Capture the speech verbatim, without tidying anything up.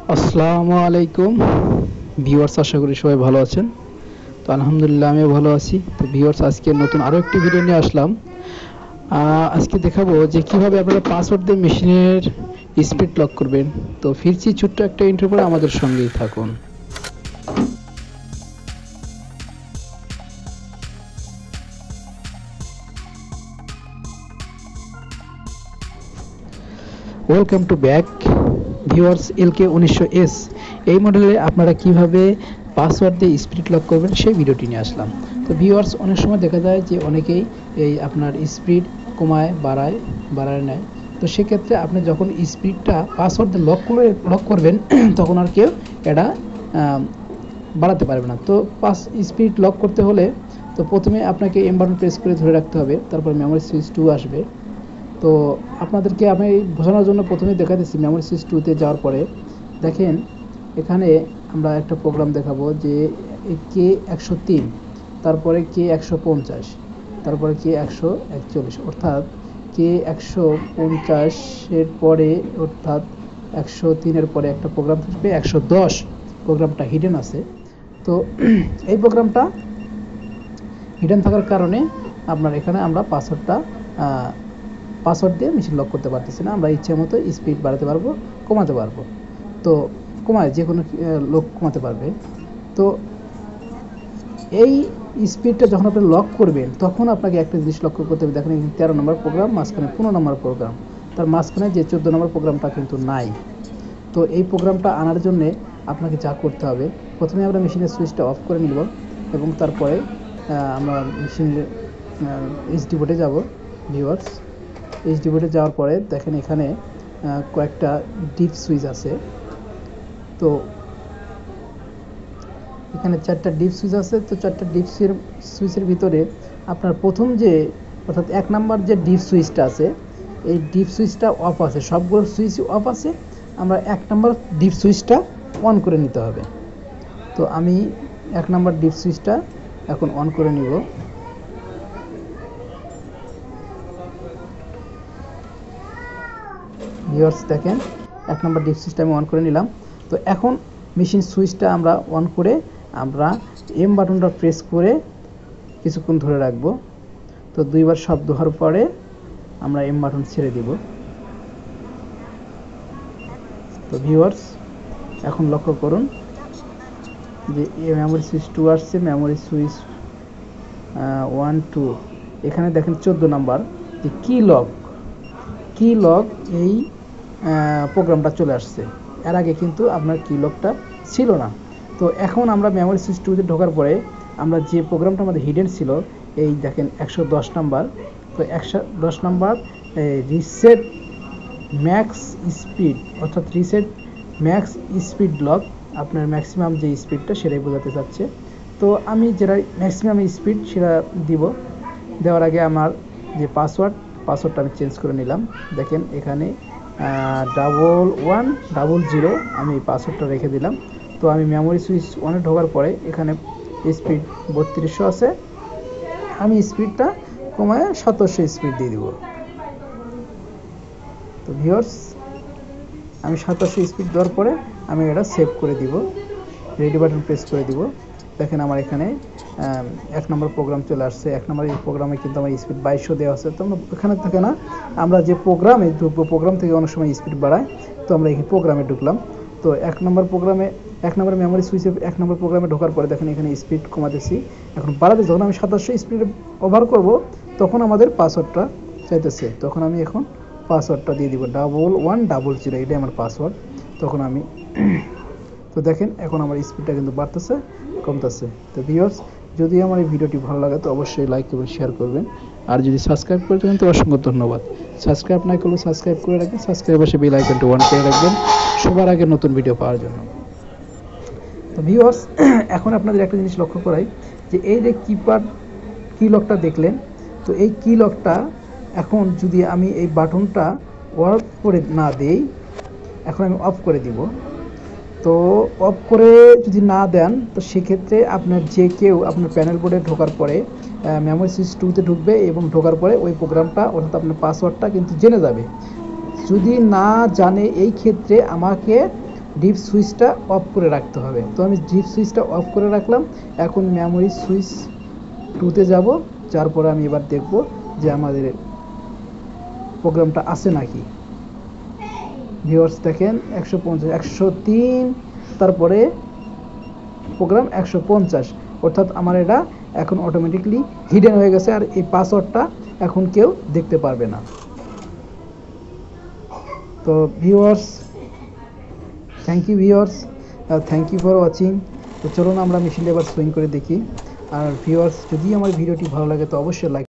আসসালামু আলাইকুম ভিউয়ার্স, আশা করি সবাই ভালো আছেন। তো আলহামদুলিল্লাহ আমিও ভালো আছি। তো ভিউয়ার্স, আজকে নতুন আরও একটি ভিডিও নিয়ে আসলাম। আহ, আজকে দেখাবো যে কিভাবে আপনারা পাসওয়ার্ড দিয়ে মেশিনের স্পিড লক করবেন। তো ফিরছি ছোট্ট একটা ইন্টারভিউ পরে, আমাদের সঙ্গেই থাকুন। Welcome to back viewers. এলকে উনিশশো এস এই মডেলে আপনারা কিভাবে পাসওয়ার্ড দিয়ে স্পিড লক করবেন সেই ভিডিওটি নিয়ে আসলাম। তো ভিউয়ার্স, অনেক সময় দেখা যায় যে অনেকেই এই আপনার স্পিড কমায় বাড়ায় বাড়ায় নেয়। তো সেক্ষেত্রে আপনি যখন স্পিডটা পাসওয়ার্ড দিয়ে লক করে লক করবেন তখন আর কেউ এটা বাড়াতে পারবে না। তো পাস স্পিড লক করতে হলে তো প্রথমে আপনাকে এম বাটন প্রেস করে ধরে রাখতে হবে, তারপর মেমোরি সুইচ টু আসবে। তো আপনাদেরকে আমি বোঝানোর জন্য প্রথমে দেখা দিচ্ছি মেমোরি সুইচ টুতে যাওয়ার পরে দেখেন এখানে আমরা একটা প্রোগ্রাম দেখাবো যে কে একশো তিন, তারপরে কে একশো পঞ্চাশ, তারপরে কে একশো একচল্লিশ, অর্থাৎ কে একশো পঞ্চাশের পরে অর্থাৎ একশো তিনের পরে একটা প্রোগ্রাম থাকবে একশো দশ, প্রোগ্রামটা হিডেন আছে। তো এই প্রোগ্রামটা হিডেন থাকার কারণে আপনার এখানে আমরা পাসওয়ার্ডটা পাসওয়ার্ড দিয়ে মেশিন লক করতে পারতেছি না। আমরা ইচ্ছে মতো স্পিড বাড়াতে পারবো, কমাতে পারবো। তো কমায় যে কোনো লোক কমাতে পারবে। তো এই স্পিডটা যখন আপনি লক করবেন তখন আপনাকে একটা জিনিস লক্ষ্য করতে হবে। দেখেন এখানে তেরো নম্বর প্রোগ্রাম, মাঝখানে পনেরো নম্বর প্রোগ্রাম, তার মাঝখানে যে চোদ্দো নম্বর প্রোগ্রামটা কিন্তু নাই। তো এই প্রোগ্রামটা আনার জন্যে আপনাকে যা করতে হবে, প্রথমে আমরা মেশিনের সুইচটা অফ করে নিব এবং তারপরে আমরা মেশিনের এইচডি বোর্ডে যাব। ভিউয়ার্স, এইচডি বোর্ডে যাওয়ার পরে দেখেন এখানে কয়েকটা ডিপ সুইচ আছে। তো এখানে চারটা ডিপ সুইচ আছে। তো চারটা ডিপ সুইচের ভিতরে আপনার প্রথম যে অর্থাৎ এক নাম্বার যে ডিপ সুইচটা আছে, এই ডিপ সুইচটা অফ আছে, সবগুলো সুইচ অফ আছে। আমরা এক নাম্বার ডিপ সুইচটা অন করে নিতে হবে। তো আমি এক নাম্বার ডিপ সুইচটা এখন অন করে নিব। ভিউয়ার্স দেখেন এক নম্বর ডিপ সুইচটা আমি অন করে নিলাম। তো এখন মেশিন সুইচটা আমরা অন করে আমরা এম বাটনটা প্রেস করে কিছুক্ষণ ধরে রাখবো। তো দুইবার শব্দ হওয়ার পরে আমরা এম বাটন ছেড়ে দিব। তো ভিউয়ার্স এখন লক্ষ্য করুন যে মেমোরি সুইচ টু আসছে, মেমোরি সুইচ ওয়ান টু, এখানে দেখেন চোদ্দো নাম্বার যে কি লক কি লক এই প্রোগ্রামটা চলে আসছে। এর আগে কিন্তু আপনার কি লকটা ছিল না। তো এখন আমরা মেমোরি সুইচ টুতে ঢোকার পরে আমরা যে প্রোগ্রামটা আমাদের হিডেন ছিল, এই দেখেন একশো দশ নাম্বার। তো একশো দশ নাম্বার রিসেট ম্যাক্স স্পিড, অর্থাৎ রিসেট ম্যাক্স স্পিড লক, আপনার ম্যাক্সিমাম যে স্পিডটা সেটাই বোঝাতে চাচ্ছে। তো আমি যেটা ম্যাক্সিমাম স্পিড সেটা দিব। দেওয়ার আগে আমার যে পাসওয়ার্ড পাসওয়ার্ডটা আমি চেঞ্জ করে নিলাম। দেখেন এখানে ডাবল ওয়ান ডাবল জিরো আমি পাসওয়ার্ডটা রেখে দিলাম। তো আমি মেমোরি সুইচ ওয়ানে ঢোকার পরে এখানে স্পিড বত্রিশশো আছে, আমি স্পিডটা কমায় সতেরোশো স্পিড দিয়ে দিব। তো ভিউয়ার্স আমি সতেরোশো স্পিড দেওয়ার পরে আমি এটা সেভ করে দিব, রেডি বাটন প্রেস করে দিব। দেখেন আমার এখানে এক নম্বর প্রোগ্রাম চলে আসছে। এক নম্বর এই প্রোগ্রামে কিন্তু আমার স্পিড বাইশশো দেওয়া আছে। তো আমরা এখানে থাকে না, আমরা যে প্রোগ্রামে ঢুকবো প্রোগ্রাম থেকে অনেক সময় স্পিড বাড়ায়। তো আমরা এই প্রোগ্রামে ঢুকলাম। তো এক নম্বর প্রোগ্রামে এক নম্বর মেমোরি সুইচে এক নম্বর প্রোগ্রামে ঢোকার পরে দেখেন এখানে স্পিড কমাতেছি। এখন বাড়াতে যখন আমি সাতাশশো স্পিড ওভার করব তখন আমাদের পাসওয়ার্ডটা চাইতেছে। তখন আমি এখন পাসওয়ার্ডটা দিয়ে দিব ডাবল ওয়ান ডাবল জিরো, এটাই আমার পাসওয়ার্ড। তখন আমি তো দেখেন এখন আমার স্পিডটা কিন্তু বাড়তেছে কমতেছে। তো ভিউয়ার্স, যদি আমার এই ভিডিওটি ভালো লাগে তো অবশ্যই লাইক এবং শেয়ার করবেন। আর যদি সাবস্ক্রাইব করে থাকেন তো অসংখ্য ধন্যবাদ। সাবস্ক্রাইব না করলে সাবস্ক্রাইব করে রাখবেন, সাবস্ক্রাইব পাশে বেল আইকনটি অন করে রাখবেন সবার আগে নতুন ভিডিও পাওয়ার জন্য। তো ভিউয়ার্স, এখন আপনাদের একটা জিনিস লক্ষ্য করাই যে এই যে কিপ্যাড কি লকটা দেখলেন, তো এই কি লকটা এখন যদি আমি এই বাটনটা অফ করে না দেই, এখন আমি অফ করে দিব। তো অফ করে যদি না দেন তো সেক্ষেত্রে আপনার যে কেউ আপনার প্যানেল বোর্ডে ঢোকার পরে মেমোরি সুইচ টুতে ঢুকবে এবং ঢোকার পরে ওই প্রোগ্রামটা অর্থাৎ আপনার পাসওয়ার্ডটা কিন্তু জেনে যাবে। যদি না জানে এই ক্ষেত্রে আমাকে ডিপ সুইচটা অফ করে রাখতে হবে। তো আমি ডিপ সুইচটা অফ করে রাখলাম। এখন মেমোরি সুইচ টুতে যাব, যার পরে আমি এবার দেখব যে আমাদের প্রোগ্রামটা আছে নাকি। ভিউয়ার্স দেখেন একশো পঞ্চাশ একশো তিন, তারপরে প্রোগ্রাম একশো পঞ্চাশ, অর্থাৎ আমার এটা এখন অটোমেটিকলি হিডেন হয়ে গেছে, আর এই পাসওয়ার্ডটা এখন কেউ দেখতে পারবে না। তো viewers, thank you viewers, thank you for watching. তো চলুন আমরা মেশিনটা এবার সুইং করে দেখি। আর ভিউয়ার্স, যদি আমার ভিডিওটি ভালো লাগে তো অবশ্যই লাইক